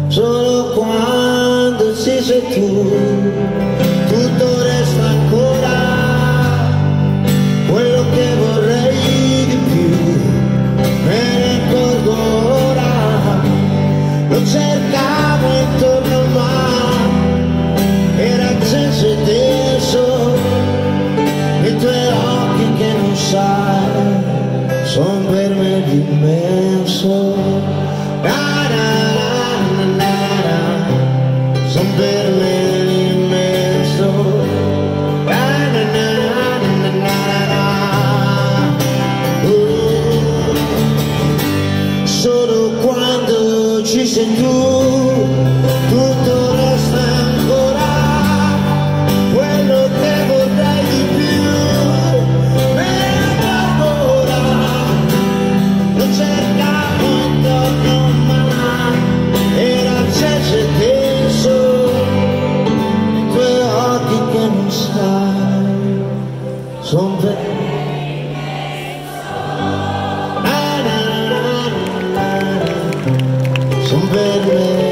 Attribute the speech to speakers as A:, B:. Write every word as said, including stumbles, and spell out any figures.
A: Solo quando ci sei tu, tutto resta ancora quello che vorrei di più. Me ne accorgo ora, lo cercavo intorno ma era acceso e teso, i tuoi occhi che non sai son per me l'immenso. Son per me l'immenso. Oh, solo quando ci sei tu, tutto resta ancora quello che vorrei di più. Me ne ancora, lo cercavo intorno ma era acceso e teso, son per me, son per me.